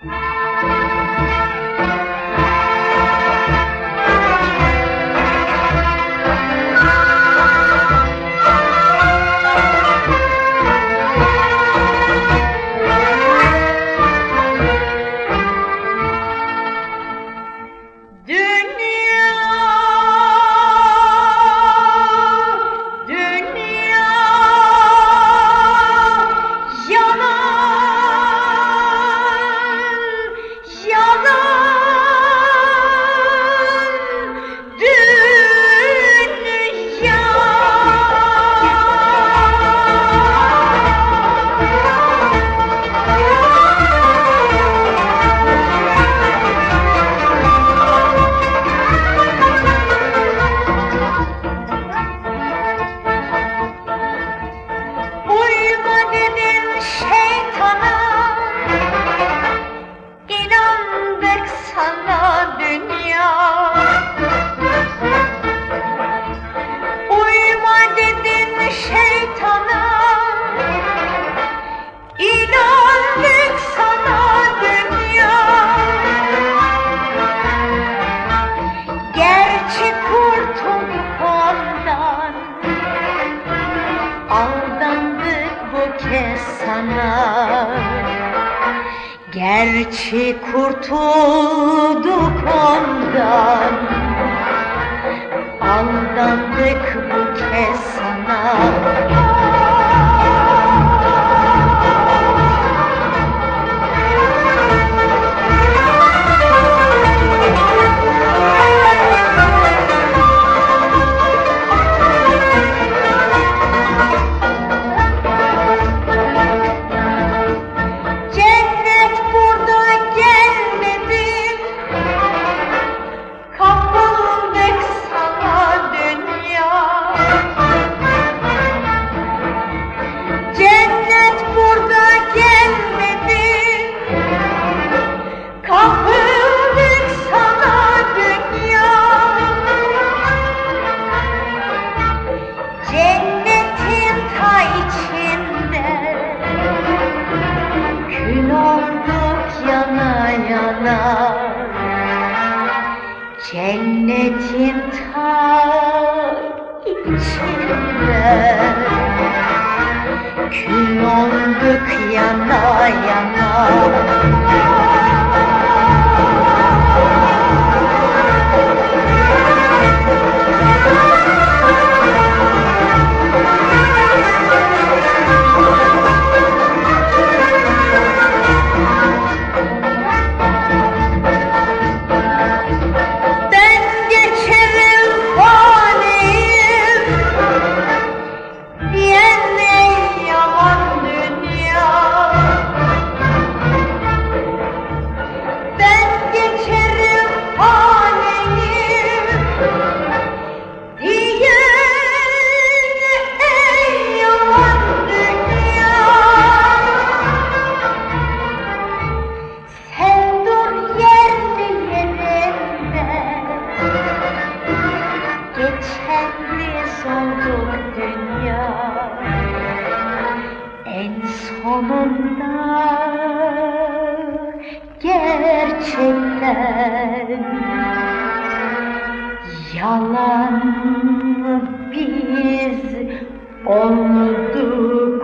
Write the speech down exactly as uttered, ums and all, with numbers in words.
Gerçi kurtulduk ondan, aldandık bu kez sana. Cennet burda gelmedi, kapıldık sana dünya. Cennet burda gelmedi, kapıldık sana dünya. Cennetin ta içinde kül olduk yana yana. Cennetin ta içinde kül olduk yana yana. Ben geçerim faniyim, yiyen yalan dünya. Ben geçerim faniyim, yiyen yalan dünya. Sen dur yerli yerinde, geçenli olduk dünya. En sonunda gerçekten yalan biz olduk.